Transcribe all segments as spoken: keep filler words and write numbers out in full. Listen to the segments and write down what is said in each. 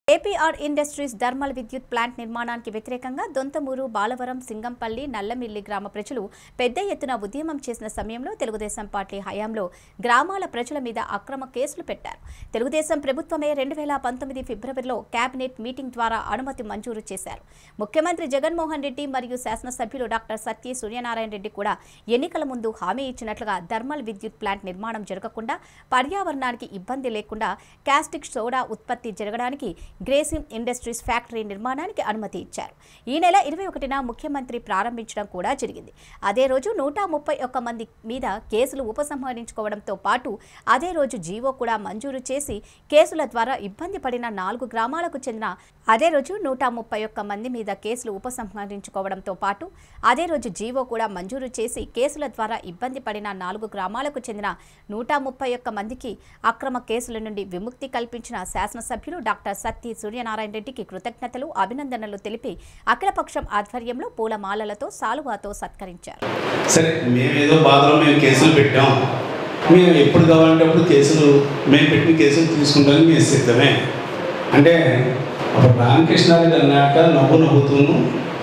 APR industries thermal విద్యుత్ plant నిర్మాణానికి వ్యతిరేకంగా దొంతమూరు, బాలవరం, సింగంపల్లి, నల్లమిల్లి గ్రామ ప్రజలు పెద్ద ఎత్తున ఉద్యమం చేసిన సమయంలో తెలుగుదేశం పార్టీ హయాంలో గ్రామాల ప్రజల మీద అక్రమ కేసులు పెట్టారు. తెలుగుదేశం ప్రభుత్వమే రెండు వేల పంతొమ్మిది ఫిబ్రవరిలో కేబినెట్ మీటింగ్ ద్వారా అనుమతి మంజూరు చేశారు. ముఖ్యమంత్రి జగన్మోహన్ రెడ్డి మరియు శాసనసభ్యులు డాక్టర్ సత్య సూర్యనారాయణ రెడ్డి కూడా ఎన్నికల ముందు హామీ ఇచ్చినట్లుగా థర్మల్ విద్యుత్ ప్లాంట్ నిర్మాణం జరగకుండా, పర్యావరణానికి ఇబ్బంది లేకుండా కాస్టిక్ సోడా ఉత్పత్తి జరగడానికి గ్రేసిమ్ ఇండస్ట్రీస్ ఫ్యాక్టరీ నిర్మాణానికి అనుమతి ఇచ్చారు. ఈ నెల ఇరవై ఒకటిన ముఖ్యమంత్రి ప్రారంభించడం కూడా జరిగింది. అదే రోజు నూట ముప్పై ఒక్క మంది మీద కేసులు ఉపసంహరించుకోవడంతో పాటు అదే రోజు జీవో కూడా మంజూరు చేసి కేసుల ద్వారా ఇబ్బంది పడిన నాలుగు గ్రామాలకు చెందిన అదే రోజు నూట ముప్పై ఒక్క మంది మీద కేసులు ఉపసంహరించుకోవడంతో పాటు అదే రోజు జీవో కూడా మంజూరు చేసి కేసుల ద్వారా ఇబ్బంది పడిన నాలుగు గ్రామాలకు చెందిన నూట ముప్పై ఒక్క మందికి అక్రమ కేసుల నుండి విముక్తి కల్పించిన శాసనసభ్యులు డాక్టర్ సత్య సూర్యనారాయణ రెడ్డికి కృతజ్ఞతలు, అభినందనలు తెలిపి అఖిలపక్షం ఆధ్వర్యంలో పూలమాలలతో సాలువాతో సత్కరించారు. సరే, మేమేదో బాధలో మేము కేసులు పెట్టాం, మేము ఎప్పుడు కావాలంటే అప్పుడు కేసులు మేము పెట్టిన కేసులు తీసుకుంటానికి మేము సిద్ధమే అంటే అప్పుడు రామకృష్ణారెడ్డి అన్నాక నవ్వు నవ్వుతూను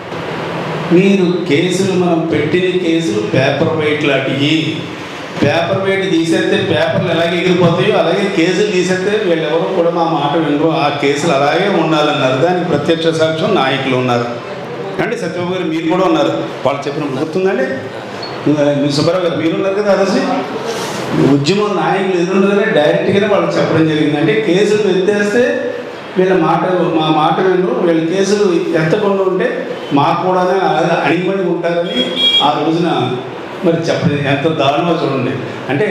మీరు కేసులు మనం పెట్టిన కేసులు పేపర్ వెయిట్ లాంటివి, పేపర్ వెయిట్ తీసేస్తే పేపర్లు ఎలాగే ఎగిరిపోతాయో అలాగే కేసులు తీసేస్తే వీళ్ళెవరూ కూడా మా మాట వినరు, ఆ కేసులు అలాగే ఉండాలన్నారు. దానికి ప్రత్యక్ష సాక్ష్యం నాయకులు ఉన్నారు అంటే సత్యబాబు గారు మీరు కూడా ఉన్నారు. వాళ్ళు చెప్పినప్పుడు గుర్తుందండి, సుబ్బారావు గారు మీరు ఉన్నారు కదా. అదే ఉద్యమం నాయకులు ఎదురుండగానే డైరెక్ట్గానే వాళ్ళు చెప్పడం జరిగింది. అంటే కేసులు ఎత్తేస్తే వీళ్ళ మాట మా మాట వినరు, వీళ్ళ కేసులు ఎత్తకుండా ఉంటే మాకు కూడా అలాగే అడిగిపడి ఉంటారని ఆ రోజున మరి చెప్పండి. ఎంత దారుణమో చూడండి. అంటే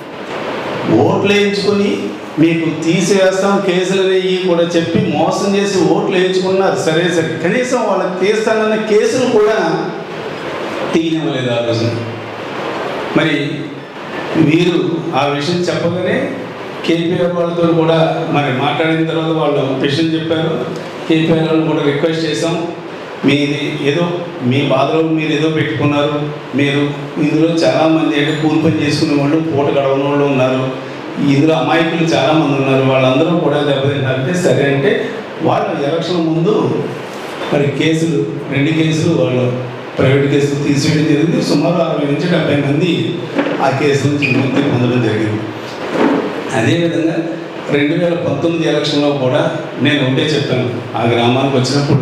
ఓట్లు వేయించుకొని మీకు తీసివేస్తాం కేసులు అనేవి కూడా చెప్పి మోసం చేసి ఓట్లు వేయించుకున్నారు. సరే సరే కనీసం వాళ్ళకి తీస్తానన్న కేసులు కూడా తీయనివ్వలేదు ఆ రోజున. మరి వీరు ఆ విషయం చెప్పగానే కేపీఆర్ వాళ్ళతో కూడా మరి మాట్లాడిన తర్వాత వాళ్ళు విషయం చెప్పారు. కేపీఆర్ వాళ్ళు కూడా రిక్వెస్ట్ చేసాం, మీది ఏదో మీ బాధలో మీరు ఏదో పెట్టుకున్నారు, మీరు ఇందులో చాలామంది అంటే కూలి పని చేసుకునే వాళ్ళు, పూట గడవని వాళ్ళు ఉన్నారు, ఇందులో అమాయకులు చాలామంది ఉన్నారు, వాళ్ళందరూ కూడా దెబ్బతింటారంటే సరే అంటే వాళ్ళు ఎలక్షన్ ముందు మరి కేసులు రెండు కేసులు వాళ్ళు ప్రైవేట్ కేసులు తీసివేయడం జరిగింది. సుమారు అరవై నుంచి డెబ్బై మంది ఆ కేసు నుంచి విముక్తి పొందడం జరిగింది. అదేవిధంగా రెండు వేల పంతొమ్మిది ఎలక్షన్లో కూడా నేను ఒకటే చెప్పాను, ఆ గ్రామానికి వచ్చినప్పుడు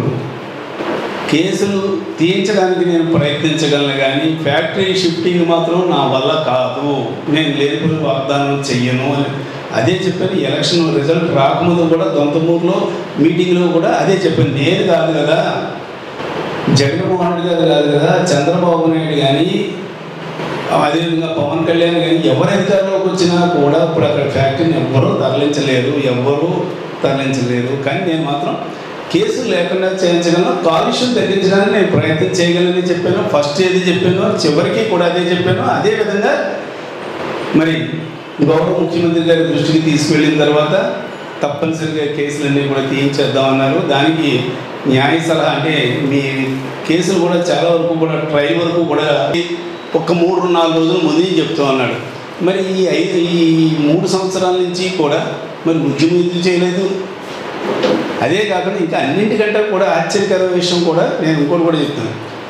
కేసులు తీయించడానికి నేను ప్రయత్నించగలను కానీ ఫ్యాక్టరీ షిఫ్టింగ్ మాత్రం నా వల్ల కాదు, నేను లేబుల్ వాగ్దానం చెయ్యను అని అదే చెప్పాను. ఎలక్షన్ రిజల్ట్ రాకముందు కూడా దొంతమూరులో మీటింగ్లో కూడా అదే చెప్పాను. నేను కాదు కదా, జగన్మోహన్ రెడ్డి గారు కాదు కదా, చంద్రబాబు నాయుడు కానీ అదేవిధంగా పవన్ కళ్యాణ్ కానీ ఎవరు అధికారంలోకి వచ్చినా కూడా ఇప్పుడు అక్కడ ఫ్యాక్టరీని ఎవ్వరూ తరలించలేరు, ఎవ్వరూ తరలించలేరు. కానీ నేను మాత్రం కేసులు లేకుండా చేయించగలను, కాలుష్యం తగ్గించడానికి నేను ప్రయత్నం చేయగలని చెప్పాను. ఫస్ట్ ఏది చెప్పాను, చివరికి కూడా అదే చెప్పాను. అదేవిధంగా మరి గౌరవ ముఖ్యమంత్రి గారి దృష్టికి తీసుకువెళ్ళిన తర్వాత తప్పనిసరిగా కేసులన్నీ కూడా తీయించేద్దామన్నారు. దానికి న్యాయ సలహా అంటే మీ కేసులు కూడా చాలా వరకు కూడా ట్రయల్ వరకు కూడా ఒక మూడు నాలుగు రోజుల ముందు చెప్తూ అన్నాడు. మరి ఈ ఐదు ఈ మూడు సంవత్సరాల నుంచి కూడా మరి ఉద్యమం ఎందుకు చేయలేదు? అదే కాకుండా ఇంకా అన్నింటికంటే కూడా ఆశ్చర్యకరమైన విషయం కూడా నేను ఇంకోటి కూడా చెప్తాను.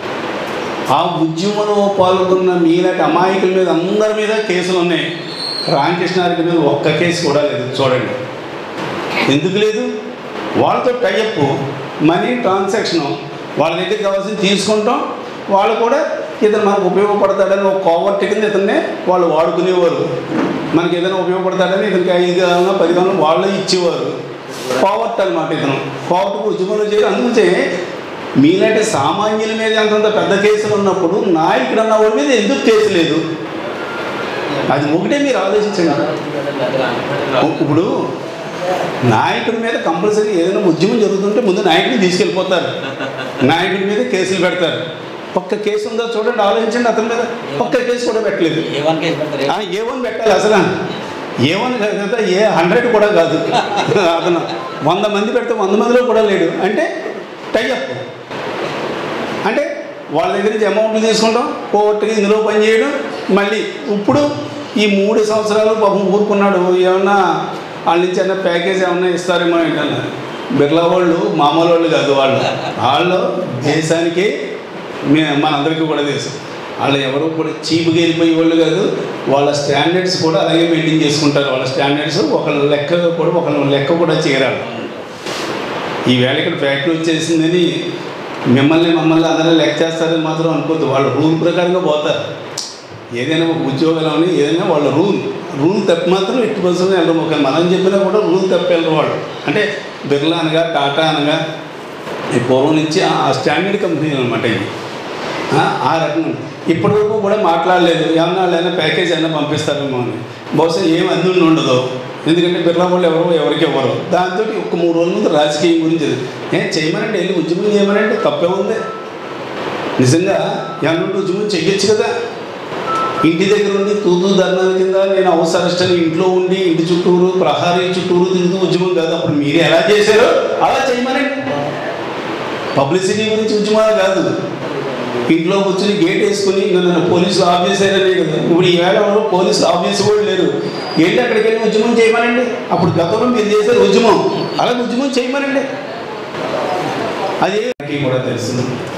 ఆ ఉద్యమంలో పాల్గొన్న మీలాంటి అమాయకుల మీద అందరి మీద కేసులు ఉన్నాయి. రామకృష్ణారెడ్డి మీద ఒక్క కేసు కూడా లేదు. చూడండి ఎందుకు లేదు? వాళ్ళతో టైఅప్ మనీ ట్రాన్సాక్షన్, వాళ్ళ దగ్గర కావాల్సింది తీసుకుంటాం, వాళ్ళు కూడా ఇతను మనకు ఉపయోగపడతాడని ఒక కోవర్ట్ కింద ఇతన్నే వాళ్ళు వాడుకునేవారు. మనకి ఏదైనా ఉపయోగపడతాడని ఇతనికి ఐదు కావాలన్నా పది కావాలన్నా వాళ్ళే ఇచ్చేవారు. కోవర్ట్ అనమాట ఇతను. కోవర్ట్కు ఉద్యమంలో చేయాలి. అందుకే మీలాంటి సామాన్యుల మీద అంతంత పెద్ద కేసులు ఉన్నప్పుడు నాయకుడు అన్న వాడి మీద ఎందుకు కేసు లేదు? అది ఒకటే మీరు ఆలోచించండి. ఇప్పుడు నాయకుడి మీద కంపల్సరీ ఏదైనా ఉద్యమం జరుగుతుంటే ముందు నాయకుడిని తీసుకెళ్ళిపోతారు, నాయకుడి మీద కేసులు పెడతారు. ఒక్క కేసు ఉందో చూడండి, ఆలోచించండి. అతని మీద ఒక్క కేసు కూడా పెట్టలేదు. ఏ వన్ పెట్టాలి అసలు, ఏ వన్ కదా, ఏ హండ్రెడ్ కూడా కాదు. అతను వంద మంది పెడితే వంద మందిలో కూడా లేడు. అంటే టైఅప్ అంటే వాళ్ళ దగ్గర నుంచి అమౌంట్లు తీసుకుంటాం, కోర్టుకి ఇందులో పని చేయడం. మళ్ళీ ఇప్పుడు ఈ మూడు సంవత్సరాలు పాపం ఊరుకున్నాడు, ఏమన్నా వాళ్ళ నుంచి ఏమన్నా ప్యాకేజ్ ఏమన్నా ఇస్తారేమో ఏంటన్నా బిర్లా వాళ్ళు మామూలు వాళ్ళు కాదు. వాళ్ళు వాళ్ళు దేశానికి మే మనందరికీ కూడా తెలుసు. వాళ్ళు ఎవరు కూడా చీప్గా వెళ్ళిపోయే వాళ్ళు కాదు. వాళ్ళ స్టాండర్డ్స్ కూడా అలాగే మెయింటైన్ చేసుకుంటారు. వాళ్ళ స్టాండర్డ్స్ ఒకళ్ళ లెక్క కూడా ఒకళ్ళ లెక్క కూడా చేయరాడు. ఈవేళ ఇక్కడ ఫ్యాక్టరీ వచ్చేసిందని మిమ్మల్ని మమ్మల్ని అందరూ లెక్క చేస్తారని మాత్రం అనుకోవద్దు. వాళ్ళు రూల్ ప్రకారంగా పోతారు. ఏదైనా ఒక ఉద్యోగాలని ఏదైనా వాళ్ళ రూల్ రూల్ తప్పి మాత్రం ఎట్టి బస్సులో వెళ్ళరు. ఒక మనం చెప్పినా కూడా రూల్ తప్పి వెళ్ళరు వాళ్ళు. అంటే బిర్లా అనగా టాటా అనగా ఈ పూర్వం నుంచి ఆ స్టాండర్డ్ కంపెనీ అనమాట ఇది. ఆ రకంగా ఇప్పటివరకు కూడా మాట్లాడలేదు. ఏమన్నా వాళ్ళైనా ప్యాకేజ్ అయినా పంపిస్తారేమో అని. బహుశా ఏం అందు ఉండదు. ఎందుకంటే బిర్లా వాళ్ళు ఎవరు ఎవరికి ఇవ్వరు. దాంతో ఒక మూడు రోజుల ముందు రాజకీయం గురించి ఏం చేయమనండి, వెళ్ళి ఉద్యమం చేయమనంటే తప్పే ఉంది. నిజంగా ఏమన్నా ఉద్యమం చెయ్యొచ్చు కదా. ఇంటి దగ్గర ఉండి తూతూ ధర్నాల కింద నేను అవసరష్టని ఇంట్లో ఉండి ఇంటి చుట్టూరు ప్రహారీ చుట్టూరు తిరుగుతూ ఉద్యమం కాదు. అప్పుడు మీరు ఎలా చేశారో అలా చేయమనండి. పబ్లిసిటీ గురించి ఉద్యమాలు కాదు. ఇంట్లో కూర్చొని గేట్ వేసుకుని ఇంకా నన్ను పోలీసులు ఆఫ్ చేశారనే కదా. ఇప్పుడు ఈవేళ పోలీసులు ఆఫ్ చేసి కూడా లేరు. ఏంటి అక్కడికి వెళ్ళి ఉద్యమం చేయమనండి. అప్పుడు గతంలో మీరు చేశారు ఉద్యమం, అలాగే ఉద్యమం చేయమనండి. అది కూడా తెలుసు.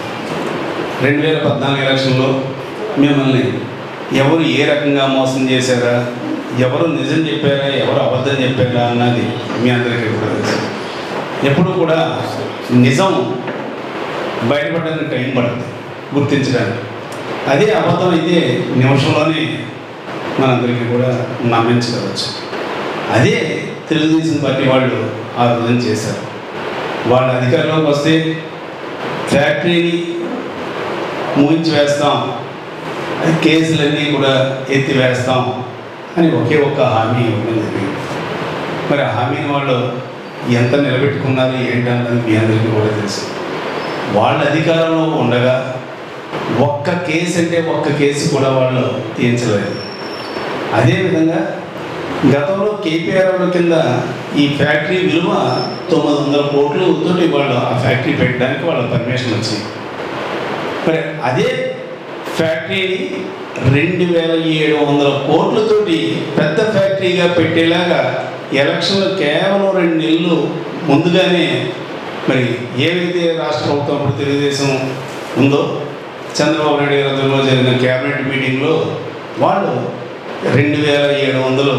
రెండు వేల పద్నాలుగు ఎలక్షన్లో మిమ్మల్ని ఎవరు ఏ రకంగా మోసం చేశారా, ఎవరు నిజం చెప్పారా, ఎవరు అబద్ధం చెప్పారా అన్నది మీ అందరికీ కూడా తెలుసు. ఎప్పుడు కూడా నిజం బయటపడడానికి టైం పడుతుంది గుర్తించడానికి. అదే అబద్ధం అయితే నిమిషంలోనే మనందరికీ కూడా నమ్మించవచ్చు. అదే తెలుగుదేశం పార్టీ వాళ్ళు ఆ రోజున చేశారు. వాళ్ళ అధికారంలోకి వస్తే ఫ్యాక్టరీని మూయించి వేస్తాం, కేసులన్నీ కూడా ఎత్తివేస్తాం అని ఒకే ఒక్క హామీ ఇవ్వడం జరిగింది. మరి ఆ హామీని వాళ్ళు ఎంత నిలబెట్టుకున్నారు ఏంటన్నది మీ అందరికీ కూడా తెలుసు. వాళ్ళ అధికారంలో ఉండగా ఒక్క కేసు అంటే ఒక్క కేసు కూడా వాళ్ళు తీయించలేదు. అదేవిధంగా గతంలో కేపీఆర్ కింద ఈ ఫ్యాక్టరీ విలువ తొమ్మిది వందల కోట్లతో వాళ్ళు ఆ ఫ్యాక్టరీ పెట్టడానికి వాళ్ళ పర్మిషన్ వచ్చింది. మరి అదే ఫ్యాక్టరీని రెండు వేల ఏడు వందల కోట్లతోటి పెద్ద ఫ్యాక్టరీగా పెట్టేలాగా ఎలక్షన్లు కేవలం రెండు నెలలు ముందుగానే మరి ఏవైతే రాష్ట్ర ప్రభుత్వం అప్పుడు తెలుగుదేశం ఉందో చంద్రబాబు నాయుడు గారి ఆధ్వర్యంలో జరిగిన క్యాబినెట్ మీటింగ్లో వాళ్ళు రెండు వేల ఏడు వందలు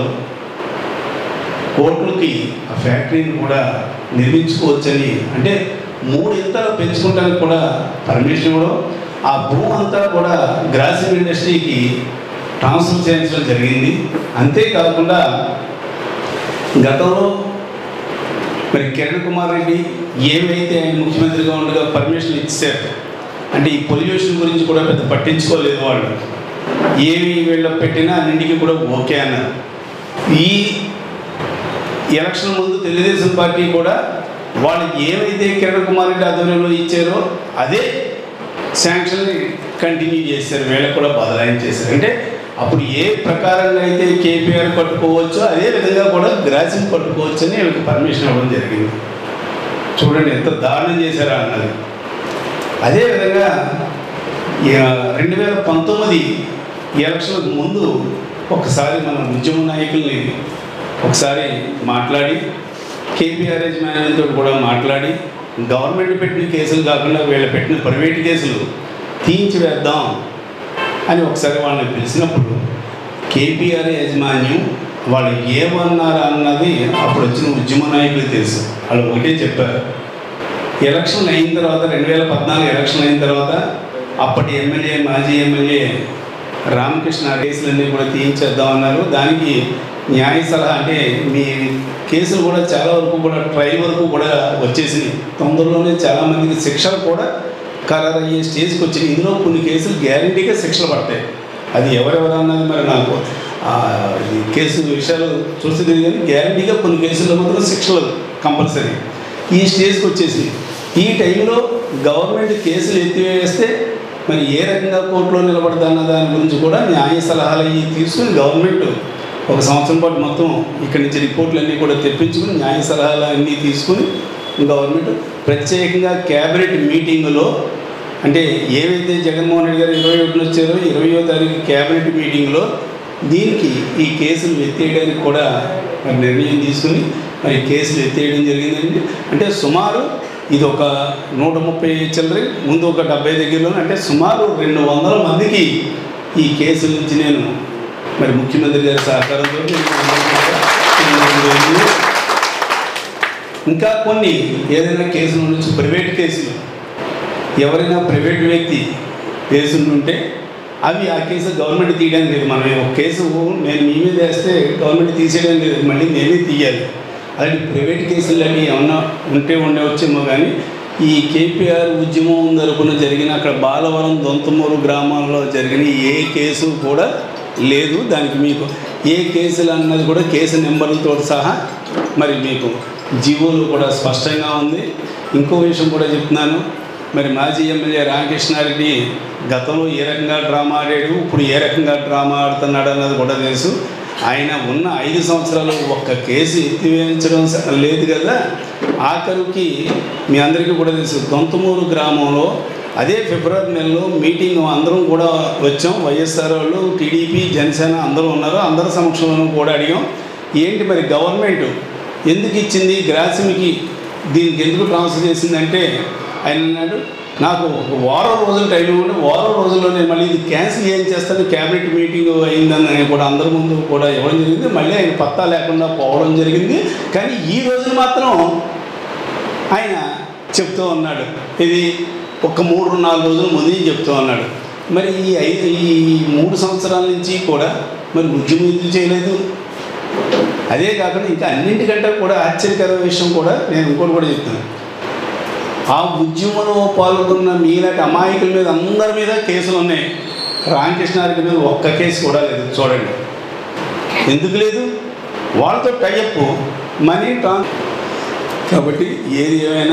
కోట్లకి ఆ ఫ్యాక్టరీని కూడా నిర్మించుకోవచ్చని, అంటే మూడు ఇంతలు పెంచుకోవడానికి కూడా పర్మిషన్ ఇవ్వడం, ఆ భూమి అంతా కూడా గ్రాసిమ్ ఇండస్ట్రీకి ట్రాన్స్ఫర్ చేయించడం జరిగింది. అంతేకాకుండా గతంలో మరి కిరణ్ కుమార్ రెడ్డి ఏవైతే ఆయన ముఖ్యమంత్రిగా ఉండగా పర్మిషన్ ఇచ్చారు, అంటే ఈ పొల్యూషన్ గురించి కూడా పెద్ద పట్టించుకోలేదు వాళ్ళు. ఏవి వీళ్ళు పెట్టినా అన్నింటికి కూడా ఓకే అన్నారు. ఈ ఎలక్షన్ ముందు తెలుగుదేశం పార్టీ కూడా వాళ్ళు ఏమైతే కిరణ్ కుమార్ రెడ్డి ఆధ్వర్యంలో ఇచ్చారో అదే శాంక్షన్ కంటిన్యూ చేశారు. వీళ్ళకి కూడా బదలాయించేశారు. అంటే అప్పుడు ఏ ప్రకారంగా అయితే కేపీఆర్ కట్టుకోవచ్చో అదే విధంగా కూడా గ్రాసిమ్ కట్టుకోవచ్చు అని వీళ్ళకి పర్మిషన్ ఇవ్వడం జరిగింది. చూడండి ఎంత దారుణం చేశారా అన్నది. అదేవిధంగా రెండు వేల పంతొమ్మిది ఎలక్షన్లకు ముందు ఒకసారి మన ఉద్యమ నాయకుల్ని ఒకసారి మాట్లాడి కేపీఆర్ యజమానితో కూడా మాట్లాడి గవర్నమెంట్ పెట్టిన కేసులు కాకుండా వీళ్ళు పెట్టిన ప్రైవేట్ కేసులు తీయించి వేద్దాం అని ఒకసారి వాళ్ళని పిలిచినప్పుడు కేపీఆర్ యాజమాన్యం వాళ్ళు ఏమన్నారు అన్నది అప్పుడు వచ్చిన ఉద్యమ నాయకులు తెలుసు. వాళ్ళు ఒకటే చెప్పారు. ఎలక్షన్ అయిన తర్వాత రెండు వేల పద్నాలుగు ఎలక్షన్ అయిన తర్వాత అప్పటి ఎమ్మెల్యే మాజీ ఎమ్మెల్యే రామకృష్ణ కేసులన్నీ కూడా తీయించేద్దామన్నారు. దానికి న్యాయ సలహా అంటే మీ కేసులు కూడా చాలా వరకు కూడా ట్రయల్ వరకు కూడా వచ్చేసినాయి. తొందరలోనే చాలామందికి శిక్షలు కూడా ఖరారు అయ్యే స్టేజ్కి వచ్చినాయి. ఇందులో కొన్ని కేసులు గ్యారంటీగా శిక్షలు పడతాయి. అది ఎవరెవరు అన్నది మరి నాకు కేసు విషయాలు చూస్తుంది కానీ గ్యారంటీగా కొన్ని కేసుల్లో మాత్రం శిక్షలు కంపల్సరీ ఈ స్టేజ్కి వచ్చేసినాయి. ఈ టైంలో గవర్నమెంట్ కేసులు ఎత్తివేస్తే మరి ఏ రకంగా కోర్టులో నిలబడదన్న దాని గురించి కూడా న్యాయ సలహాలు అవి తీసుకుని గవర్నమెంట్ ఒక సంవత్సరం పాటు మొత్తం ఇక్కడి నుంచి రిపోర్ట్లు అన్నీ కూడా తెప్పించుకుని న్యాయ సలహాలు అన్నీ తీసుకుని గవర్నమెంట్ ప్రత్యేకంగా క్యాబినెట్ మీటింగులో అంటే ఏవైతే జగన్మోహన్ రెడ్డి గారు ఇరవై ఒకటిన వచ్చారో ఇరవయో తారీఖు క్యాబినెట్ మీటింగ్లో దీనికి ఈ కేసులు ఎత్తేయడానికి కూడా నిర్ణయం తీసుకుని మరి కేసులు ఎత్తేయడం జరిగిందండి. అంటే సుమారు ఇది ఒక నూట ముప్పై చిల్లర ముందు ఒక డెబ్బై దగ్గరలో అంటే సుమారు రెండు వందల మందికి ఈ కేసుల నుంచి నేను మరి ముఖ్యమంత్రి గారి సహకారంతో ఇంకా కొన్ని ఏదైనా కేసుల నుంచి ప్రైవేట్ కేసులు ఎవరైనా ప్రైవేట్ వ్యక్తి కేసులుంటే అవి ఆ కేసు గవర్నమెంట్ తీయడం లేదు. మనం ఒక కేసు నేను మీ మీద వేస్తే గవర్నమెంట్ తీసేయడం లేదు, మళ్ళీ నేనే తీయాలి. అలాంటి ప్రైవేట్ కేసులు అవి ఏమన్నా ఉంటే ఉండవచ్చేమో కానీ ఈ కేపీఆర్ ఉద్యమం తరపున జరిగిన అక్కడ బాలవరం దొంతమూరు గ్రామాల్లో జరిగిన ఏ కేసు కూడా లేదు. దానికి మీకు ఏ కేసులు అన్నది కూడా కేసు నెంబర్లతో సహా మరి మీకు జీవోలు కూడా స్పష్టంగా ఉంది. ఇంకో విషయం కూడా చెప్తున్నాను, మరి మాజీ ఎమ్మెల్యే రామకృష్ణారెడ్డి గతంలో ఏ రకంగా డ్రామా ఆడాడు, ఇప్పుడు ఏ రకంగా డ్రామా ఆడుతున్నాడు అన్నది కూడా తెలుసు. ఆయన ఉన్న ఐదు సంవత్సరాలు ఒక్క కేసు ఎత్తివేయించడం లేదు కదా. ఆఖరికి మీ అందరికీ కూడా తెలుసు, దొంతమూరు గ్రామంలో అదే ఫిబ్రవరి నెలలో మీటింగ్ అందరం కూడా వచ్చాం. వైఎస్ఆర్ వాళ్ళు, టీడీపీ, జనసేన అందరూ ఉన్నారు. అందరి సమక్షంలో కూడా అడిగాం, ఏంటి మరి గవర్నమెంట్ ఎందుకు ఇచ్చింది గ్రాసిమ్కి, దీనికి ఎందుకు ట్రాన్స్ఫర్ చేసిందంటే ఆయన అన్నాడు, నాకు ఒక వారం రోజుల టైం ఇవ్వండి, వారం రోజుల్లో నేను మళ్ళీ ఇది క్యాన్సిల్ ఏం చేస్తాను, క్యాబినెట్ మీటింగ్ అయిందని కూడా అందరి ముందు కూడా ఇవ్వడం జరిగింది. మళ్ళీ ఆయన పత్తా లేకుండా పోవడం జరిగింది. కానీ ఈ రోజున మాత్రం ఆయన చెప్తూ ఉన్నాడు, ఇది ఒక మూడు నాలుగు రోజుల ముందు చెప్తూ ఉన్నాడు. మరి ఈ ఐదు ఈ మూడు సంవత్సరాల నుంచి కూడా మరి ఉద్యమం ఎందుకు చేయలేదు? అదే కాకుండా ఇంకా అన్నింటికంటే కూడా ఆశ్చర్యకర విషయం కూడా నేను ఇంకోటి కూడా చెప్తాను, ఆ ఉద్యమంలో పాల్గొన్న మీలాంటి అమాయకుల మీద అందరి మీద కేసులు ఉన్నాయి. రామకృష్ణారెడ్డి మీద ఒక్క కేసు కూడా లేదు. చూడండి ఎందుకు లేదు, వాళ్ళతో టైఅప్ మనీ ట్రాన్. కాబట్టి ఏది ఏమైనా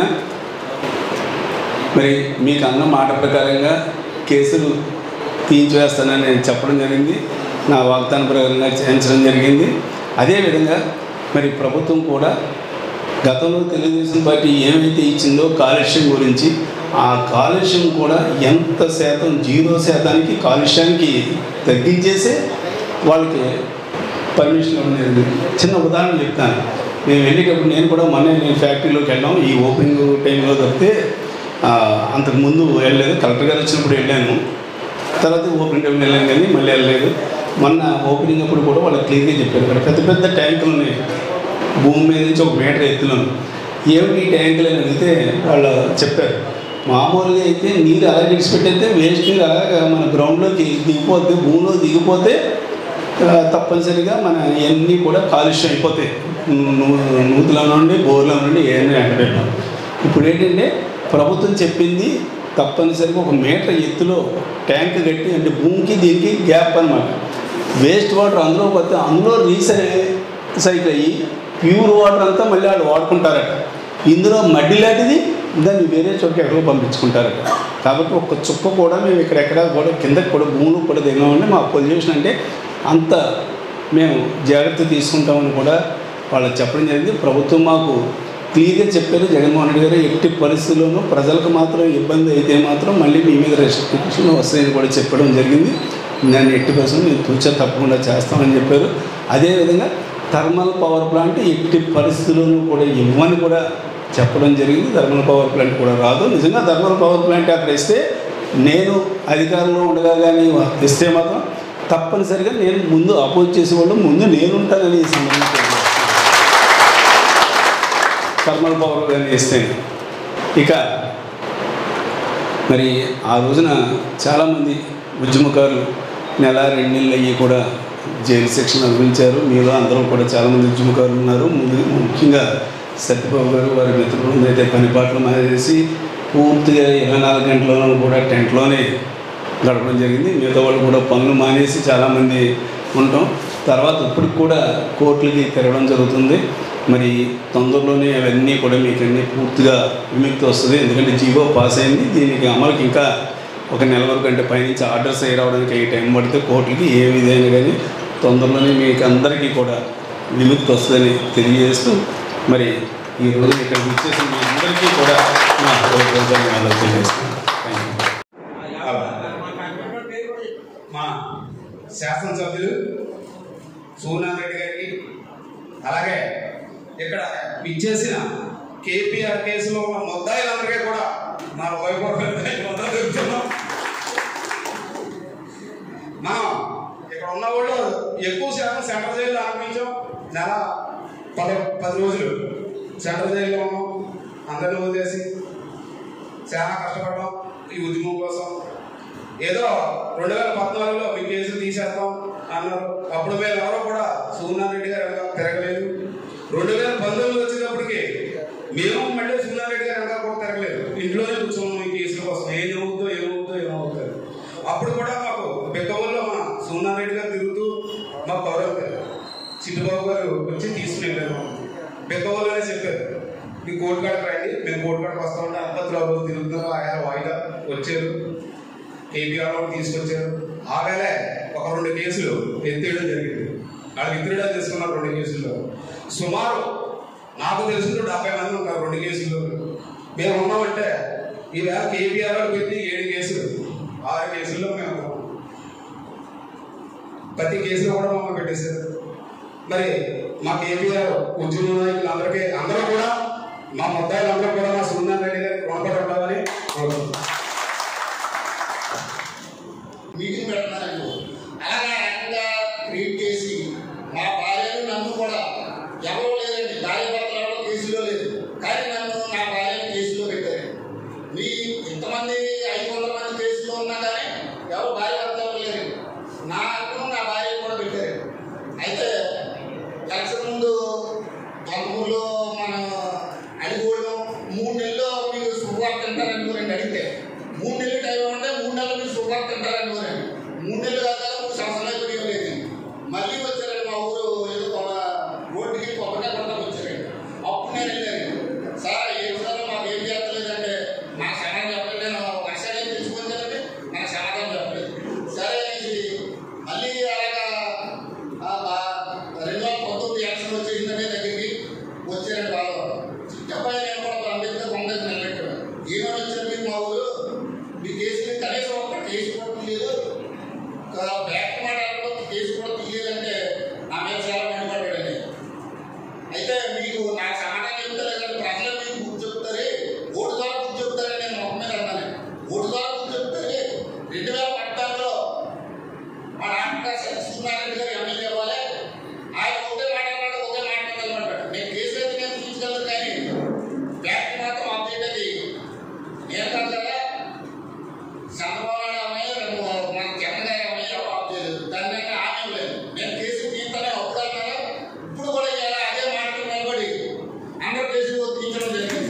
మరి మీకు అన్న మాట ప్రకారంగా కేసులు తీయించివేస్తానని నేను చెప్పడం జరిగింది, నా వాగ్దాన ప్రకారంగా చేయించడం జరిగింది. అదేవిధంగా మరి ప్రభుత్వం కూడా గతంలో తెలుగుదేశం పార్టీ ఏమైతే ఇచ్చిందో కాలుష్యం గురించి, ఆ కాలుష్యం కూడా ఎంత శాతం జీరో శాతానికి కాలుష్యానికి తగ్గించేసే వాళ్ళకి పర్మిషన్ ఉండేది. చిన్న ఉదాహరణ చెప్తాను, నేను వెళ్ళేటప్పుడు నేను కూడా మొన్న నేను ఫ్యాక్టరీలోకి వెళ్ళాం ఈ ఓపెనింగ్ టైంలో తప్పితే అంతకుముందు వెళ్ళలేదు. కలెక్టర్ గారు వచ్చినప్పుడు వెళ్ళాను, తర్వాత ఓపెనింగ్ టైం వెళ్ళాను కానీ మళ్ళీ వెళ్ళలేదు. మొన్న ఓపెనింగ్ అప్పుడు కూడా వాళ్ళు క్లియర్గా చెప్పారు, ఇక్కడ పెద్ద పెద్ద ట్యాంకులు ఉన్నాయి భూమి మీద నుంచి ఒక మీటర్ ఎత్తులో. ఏమిటి ఈ ట్యాంకులు అని అడిగితే వాళ్ళు చెప్పారు, మామూలుగా అయితే నీరు అలా విడిచిపెట్టయితే వేస్ట్ నీరు అలాగా మన గ్రౌండ్లోకి దిగిపోతే భూమిలో దిగిపోతే తప్పనిసరిగా మన ఇవన్నీ కూడా కాలుష్యం అయిపోతాయి, నూతుల నుండి బోర్ల నుండి ఏమైనా ఎండబెట్టాం. ఇప్పుడు ఏంటంటే ప్రభుత్వం చెప్పింది తప్పనిసరిగా ఒక మీటర్ ఎత్తులో ట్యాంక్ కట్టి, అంటే భూమికి దీనికి గ్యాప్ అనమాట, వేస్ట్ వాటర్ అందులో పోతే అందులో రీసైకిల్ అయ్యి ప్యూర్ వాటర్ అంతా మళ్ళీ వాళ్ళు వాడుకుంటారట. ఇందులో మడ్డి లాంటిది దాన్ని వేరే చోటుకి ఎక్కడో పంపించుకుంటారట. కాబట్టి ఒక్క చుక్క కూడా మేము ఇక్కడెక్కడ కూడా కిందకి కూడా భూములు కూడా దిగామంటే మా పొల్యూషన్ అంటే అంత మేము జాగ్రత్త తీసుకుంటామని కూడా వాళ్ళకి చెప్పడం జరిగింది. ప్రభుత్వం మాకు క్లియర్గా చెప్పారు, జగన్మోహన్ రెడ్డి గారు ఎట్టి పరిస్థితుల్లోనూ ప్రజలకు మాత్రం ఇబ్బంది అయితే మాత్రం మళ్ళీ మీ మీద రెస్ట్రిక్షన్ వస్తాయని కూడా చెప్పడం జరిగింది. దాన్ని ఎట్టి పరిస్థితులు మేము తూచా తప్పకుండా చేస్తామని చెప్పారు. అదేవిధంగా థర్మల్ పవర్ ప్లాంట్ ఎట్టి పరిస్థితుల్లోనూ కూడా ఇవ్వని కూడా చెప్పడం జరిగింది. థర్మల్ పవర్ ప్లాంట్ కూడా రాదు. నిజంగా థర్మల్ పవర్ ప్లాంట్ అక్కడ ఇస్తే నేను అధికారంలో ఉండగా కానీ ఇస్తే మాత్రం తప్పనిసరిగా నేను ముందు అపోజ్ చేసేవాళ్ళు ముందు నేనుంటానని ఈ సంబంధించి థర్మల్ పవర్ కానీ ఇస్తే. ఇక మరి ఆ రోజున చాలామంది ఉద్యమకారులు నెల రెండు నెలలు అయ్యి కూడా జైలు శిక్షణ అనుభవించారు. మీలో అందరూ కూడా చాలామంది ఉద్యమకారులు ఉన్నారు. ముందు ముఖ్యంగా సత్యబాబు గారు వారి మిత్రులు అయితే పని పాటలు మానేసి పూర్తిగా ఇరవై నాలుగు గంటలను కూడా టెంట్లోనే గడపడం జరిగింది. మిగతా వాళ్ళు కూడా పనులు మానేసి చాలామంది ఉంటాం. తర్వాత ఇప్పటికి కూడా కోర్టులకి తిరగడం జరుగుతుంది. మరి తొందరలోనే అవన్నీ కూడా మీకు అన్నీ పూర్తిగా విముక్తి వస్తుంది. ఎందుకంటే జీవో పాస్ అయింది, దీనికి అమలుకి ఇంకా ఒక నెల వరకు అంటే పైనుంచి ఆర్డర్స్ అయ్యి రావడానికి ఈ టైం పడితే కోర్టులకి ఏ విధంగా కానీ తొందరలోనే మీకు అందరికీ కూడా విముక్తి వస్తుందని తెలియజేస్తూ మరి ఈరోజు ఇక్కడ వచ్చేసి మీ అందరికీ కూడా నా ధన్యవాదాలు తెలియజేస్తున్నాను. మా శాసనసభ్యులు సూర్యనారాయణ రెడ్డి గారికి, అలాగే ఇక్కడ ఇచ్చేసిన కేపీఆర్ కేసులో ఉన్న ముద్దాయిలందరికీ కూడా నా హృదయపూర్వక చెప్తున్నాం. మనం ఇక్కడ ఉన్న వాళ్ళు ఎక్కువ శాతం సెంట్రల్ జైల్లో ఆరంభించాం. నెల పది పది రోజులు సెంట్రల్ జైల్లో ఉన్నాం. అందరిని వదిలేసి చాలా కష్టపడ్డాం ఈ ఉద్యమం కోసం. ఏదో రెండు వేల పద్నాలుగులో మీ కేసులు తీసేస్తాం అన్నారు. అప్పుడు మేము ఎవరో కూడా సూర్యనారాయణ రెడ్డి గారు వెనక తిరగలేదు. రెండు వేల పంతొమ్మిది వచ్చేటప్పటికి మేము మళ్ళీ సూర్యనారాయణ రెడ్డి గారు వెనక కూడా తిరగలేదు. ఇంట్లోనే కూర్చోము ఈ కేసుల కోసం. ఏం ఏమవుతుందో ఏమవుతుందో ఏమవుతుంది. అప్పుడు కూడా మాకు బెక్కవల్లో మా సూర్యనారాయణ రెడ్డి గారు తిరుగుతూ మాకు గౌరవం చిట్టుబాబు గారు వచ్చి తీసుకుని వెళ్ళారు. బెక్కవల్లోనే చెప్పారు, మీ కోర్టు కాడకు రండి, మేము కోర్టు కాడకు వస్తూ ఉంటే అంతలో రోజు తిరుగుతున్నారు. ఆయన వాయిదా వచ్చారు, కేపీఆర్ తీసుకొచ్చారు. ఆవేళ ఒక రెండు కేసులు ఎత్తేయడం జరిగింది. వాళ్ళు విత్డ్రా చేసుకున్నారు రెండు కేసుల్లో. సుమారు నాకు తెలిసిన డెబ్బై మంది ఉంటారు రెండు కేసుల్లో. మేము ఉన్నామంటే ఈవేళ కేపీఆర్ పెట్టి ఏడు కేసులు, ఆరు కేసుల్లో మేము ఉన్నాం. ప్రతి కేసులో కూడా మమ్మల్ని పెట్టేశారు. మరి మా కేపీఆర్ ఉద్యమ నాయకులు అందరికీ అందరూ కూడా మా ముద్దాయిలందరూ కూడా మా సూర్యనారాయణ రెడ్డి గారికి రుణపడి ఉండాలని కోరుకుంటున్నాం. మీటింగ్ పెడుతున్నారండి. అలాగే రకంగా క్రియేట్ చేసి మా భార్యను నన్ను కూడా ఎవరో లేదండి, భార్య భర్తలు ఎవరో కేసులో లేదు, కానీ నన్ను నా భార్యను కేసులో పెట్టారు. మీ ఇంతమంది ఐదు వందల మంది కేసులో ఉన్నా కానీ ఎవరు భార్య భర్త ఎవరు లేరు. నాకు నా భార్య కూడా పెట్టారు. అయితే ఎలక్షన్ ముందు తొందరలో మనం అడిగోవడం మూడు నెలల్లో మీకు శుభవార్త తింటారని రెండు అడిగితే మూడు నెలలు టైం ఉంటే మూడు నెలలు మీరు శుభవార్త తింటారని మూడు నెలలు కాక మూడు సంవత్సరాలు కూడా ఇవ్వలేదు. మళ్ళీ వచ్చారండి మా ఊరు ఏదో రోడ్డుకి కొబ్బరికాయ కొడతాకు వచ్చారండి. అప్పుడు నేను వెళ్ళాను, సార్ ఏ విషయాలు మాకు ఏం చెప్పలేదంటే మా సమాధానం చెప్పలేదు. నేను వర్షాలు ఏం తెలుసుకుంటానంటే నాకు సమాధానం చెప్పలేదు. సరే అనేసి మళ్ళీ అలాగా రెండు వేల పంతొమ్మిది ఎలక్షన్ వచ్చేసిందంటే దగ్గరికి వచ్చారండి. వాళ్ళు చిట్టపై నేను కూడా అంబేద్కర్ కాంగ్రెస్ నిలబెట్టాను. ఏమని వచ్చారు మీరు మా ఊరు, మీ కేసు కనీసం ఒక కేసు కూడా తీయలేదు, బ్యాక్ మాట్లాడడం కేసు కూడా తీయలేదంటే నా మీద చాలా మండిపడ్డాడండి. అయితే మీకు నా సమాధానం చెప్తారు ప్రజలు మీకు గుర్తు చెప్తారే, ఓటు ద్వారా గుర్తు చెప్తారని నేను మొక్క మీద అన్నాను. ఓటు ద్వారా గుర్తు చెప్తారే. రెండు వేల పద్నాలుగులో మా నాన్న సత్యనారాయణ గారు ఎమ్మెల్యే అవ్వాలి, ఆయన ఒకటే మాట్లాడాడు, ఒకే మాట్లాడాలన్నమాట. నేను కేసు అయితే నేను తీసుకెళ్ళదు, కానీ బ్యాక్ మాత్రం అప్డేట్ అది నేను కాదు కదా. చంద్రబాబు నాయుడు అమ్మాయి మన జగన్ గారి అమ్మాయి ఎవరు ఆఫ్ చేయలేదు, దాన్ని ఆమె లేదు. నేను కేసు తీస్తానే అప్పుడు అన్నాను, ఇప్పుడు కూడా ఇలా అదే మాటలు నిలబడి అందరూ కేసులు తీర్చడం జరిగింది.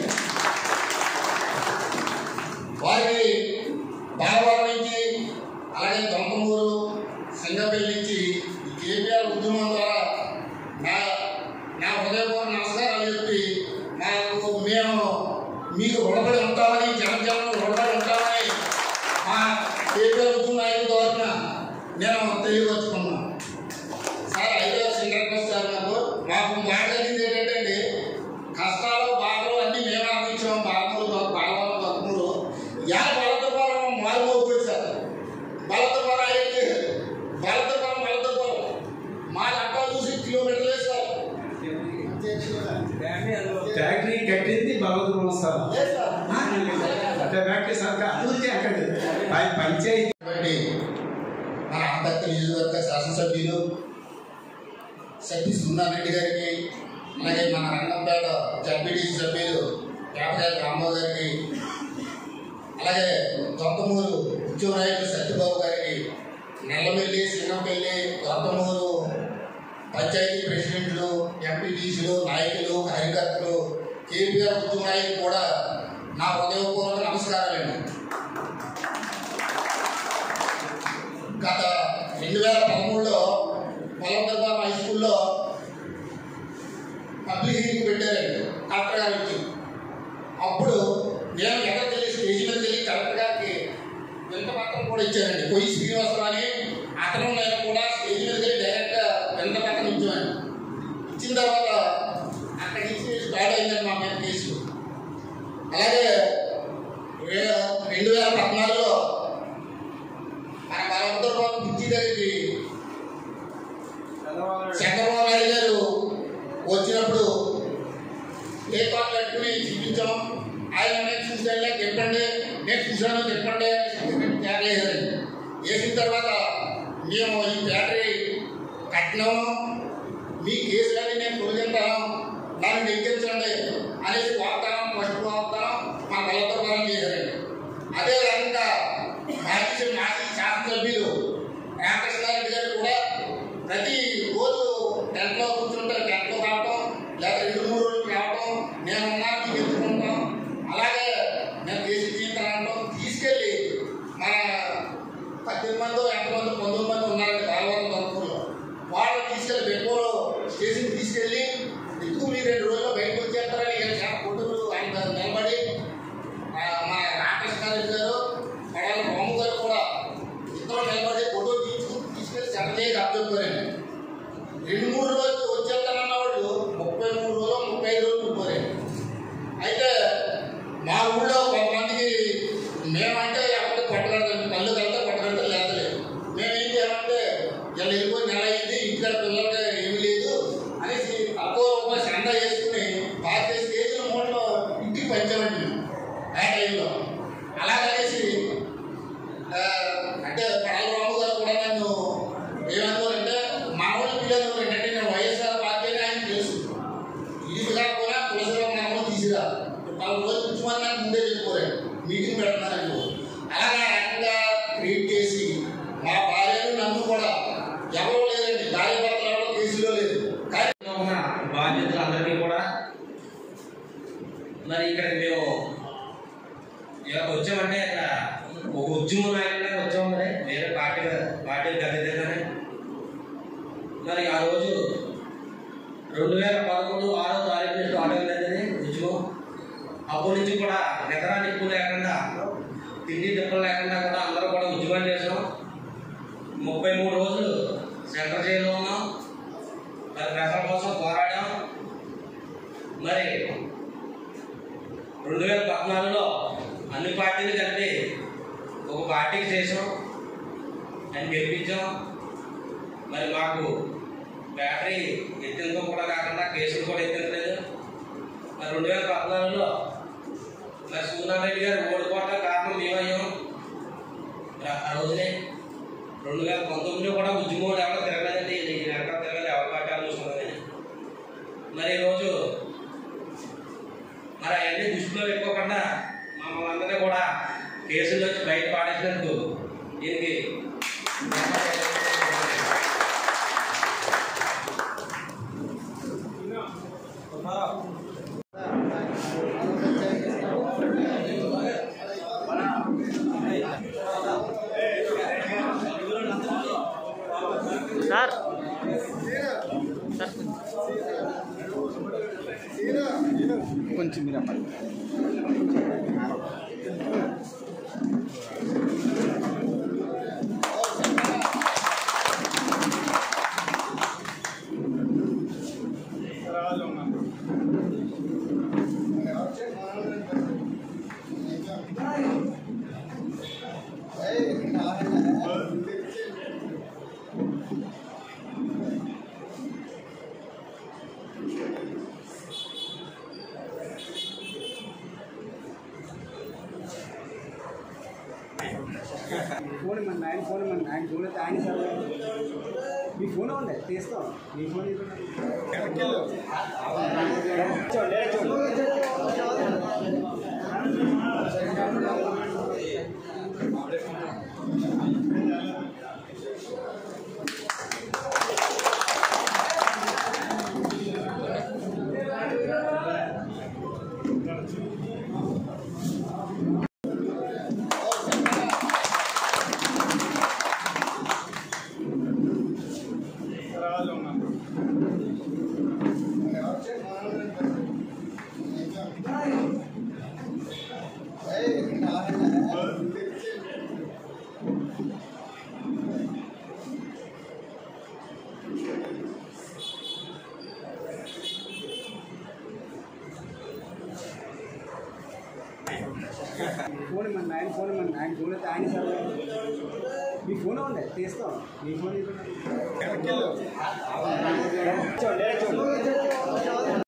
వారికి బాలవరం నుంచి అలాగే దొంతమూరు సింగపల్లి నుంచి కేపీఆర్ ఉద్యమం ద్వారా నా నా హృదయపూర్వక నమస్కారాలు చెప్పి నాకు మేము మీకు రుణపడి ఉంటామని, జనజనం రుణపడి ఉంటామని మా కేపీఆర్ ఉద్యమ నాయకుల ద్వారా నేను తెలియవచ్చుకున్నాను. సార్ అయితే సింగర్ సార్ నాకు మాకు మాట్లాడింది ఏంటంటే అండి, కష్టాలు బాధలు అన్నీ మేము ఆపించాము. బాలమూరు బాలవరం దొంతమూరు యా బలతపాలెం మారుమోపోయి సార్. బలతపాలెం అయితే బలతపాలెం బలతపాలెం మా లెక్క చూసి కిలోమీటర్లే సార్. ఫ్యాక్టరీ కట్టింది భగవద్గీత సార్. ఫ్యాక్టరీ సార్ అభివృద్ధి అక్కడ పంచాయతీ. మన అంబేద్కర్ నియోజకవర్గ శాసనసభ్యులు సతీ సూర్యనారాయణ గారికి, అలాగే మన రంగంపేట జడ్పీటీసీ సభ్యులు పేపగారి రామారావు గారికి, అలాగే దొంతమూరు ఉద్యోగ నాయకులు సత్యబాబు గారికి, నల్లమెల్లి సింగంపల్లి దొంతమూరు పంచాయతీ ప్రెసిడెంట్లు, ఎంపీటీసీలు, నాయకులు, కార్యకర్తలు, కేపీఆర్ ఉద్యమ నాయకులు కూడా నా హృదయపూర్వక నమస్కారాలండి. గత రెండు వేల పదమూడులో పొలందరబాబు హై స్కూల్లో పబ్లిక్ హీరింగ్ పెట్టారండి కలెక్టర్ గారు వచ్చి. అప్పుడు నేను ఎక్కడికి వెళ్ళి స్టేజ్ మీద వెళ్ళి కలెక్టర్ గారికి వింత పత్రం కూడా ఇచ్చానండి. కొయ్యి శ్రీనివాసరావు అని అతను నేను కూడా స్టేజ్ మీద వెళ్ళి డైరెక్ట్గా వింత పత్రం ఇచ్చాను. ఇచ్చిన తర్వాత అక్కడి నుంచి స్టార్ట్ అయిందండి మా మీద కేసు. అలాగే రెండు వేల పద్నాలుగులో మన బలవంతరావు పిచ్చి దగ్గరికి చంద్రబాబు నాయుడు గారు వచ్చినప్పుడు చూపించాం. ఆయన నెక్స్ట్ చూసాను చెప్పండి, నెక్స్ట్ చూసాను చెప్పండి బ్యాటరీ వేసారండి. వేసిన తర్వాత మేము ఈ బ్యాటరీ కట్టినాము, మీ కేసులన్నీ నేను తొలగింటాను, నన్ను నెగ్గించండి అనేసి వాగ్దానం ఫస్ట్ వాగ్దానం మా కళ్ళతో మనం చేశారండి. అదే రకంగా మాజీ మాజీ శాసనసభ్యులు రామకృష్ణారెడ్డి గారు కూడా ప్రతి రోజు టెంట్లో కూర్చుంటారు, టెంట్లో రావటం లేదా రెండు మూడు రోజులు రావటం, నేను ఉన్నాను మీకు ఎత్తుకుంటాం, అలాగే నేను కేసు తీయించాలంటాం. తీసుకెళ్ళి మన పద్దెనిమిది మంది ఎంతమంది పంతొమ్మిది మంది ఉన్నారండి కాలువరం తరఫులో, వాళ్ళు తీసుకెళ్ళి బెంగళూరు స్టేషన్ తీసుకెళ్ళి ఎందుకు మీరు రెండు రోజుల్లో బయటకు వచ్చేస్తారని ఇక్కడ చాలా కొట్టులు ఆయన నిలబడి మన రామకృష్ణారెడ్డి గారు పడాల బాబు గారు కూడా ఇద్దరు నిలబడి ఫోటో తీసుకు తీసుకెళ్ళి సెలవు అప్పచెప్పారండి. రెండు మూడు రోజులు వచ్చేస్తారన్న వాళ్ళు ముప్పై మూడు రోజులు ముప్పై ఐదు రోజులు ఉండిపోయారు. అయితే మా ఊళ్ళో కొంతమందికి మేమంటే ఎక్కడ పట్టగడతాం, కళ్ళు కలితే పట్టగడతాం లేదలేదు. మేమేం చేయాలంటే ఇలా వెళ్ళిపోయి నెల అయింది, ఇంటికాడ పిల్లలకి ఏమీ లేదు అనేసి తక్కువ రూపాయలు సందా చేసుకుని పాతికేసి కేజీల మూటలో ఇంటికి పంచామండి మేము ఆ టైంలో. అలాగనేసి అంటే పడాల రాము గారు కూడా నన్ను ఏమనుకోరంటే మా ఊళ్ళో పిల్లలు ఏంటంటే నేను వైఎస్ఆర్ పార్టీ అని ఆయన తెలుసు, ఇది కాకపోయినా తులసిలో మనము తీసిరా పలు రోజులు కూర్చోమని నాకు ముందే చెప్పుకోలేదు, మీటింగ్ పెడుతున్నారండి. అలాగా రకంగా క్రియేట్ చేసి మా భార్యను నన్ను కూడా ఎవరో లేదండి, భార్య భర్తలు ఎవరో కేసులో లేదు. కానీ ఉన్న బాధ్యతలందరికీ కూడా మరి ఇక్కడ మేము ఇలా వచ్చామంటే ఇక్కడ ఒక ఉద్యమ నాయకుడిగా వచ్చాము, మరి వేరే పార్టీ పార్టీలకు అతీతంగానే. మరి ఆ రోజు రెండు వేల పదకొండు ఆరో తారీఖు నుంచి స్టార్ట్ అయింది ఉద్యమం. అప్పటి నుంచి కూడా నిద్ర నిప్పు లేకుండా తిండి తిప్పలు లేకుండా కూడా అందరూ కూడా ఉద్యమం చేసాం. ముప్పై మూడు రోజులు సెంటర్ జైల్లో ఉన్నాం, మరి ప్రజల కోసం పోరాడాం. మరి రెండు వేల పద్నాలుగులో అన్ని పార్టీలు కలిపి ఒక పార్టీకి చేసాం, అని గెలిపించాం. మరి మాకు బ్యాటరీ ఎత్తిందో కూడా కాకుండా కేసులు కూడా ఎత్తించలేదు. మరి రెండు వేల పద్నాలుగులో మరి సూనారెడ్డి గారు ఓడిపోవడం కారణం మేమయ్యాం. ఆ రోజునే రెండు వేల పంతొమ్మిదిలో కూడా ఉద్యమం ఎవరో తిరగలేదండి, వెనక తిరగలేదు, ఎవరి పార్టీ చూసుకున్నది. మరి ఈరోజు మరి అవన్నీ దృష్టిలో పెట్టుకోకుండా మమ్మల్ని అందరినీ కూడా కేసుల్లో వచ్చి బయట పాడేసినందుకు దీనికి సార్ కొంచెం మీరు అమ్మాయి ఫోన్ ఇవ్వండి, ఆయన ఫోన్ ఇవ్వండి, ఆయన ఫోన్ అయితే ఆయన సార్ మీ ఫోన్ ఉంది తీస్తాం, మీ ఫోన్ ఫోన్ ఇవ్వండి, ఆయన ఫోన్ ఇవ్వండి, ఆయన ఫోన్ అయితే ఆయన సార్ మీ ఫోన్ ఉంది తీస్తాం, మీ ఫోన్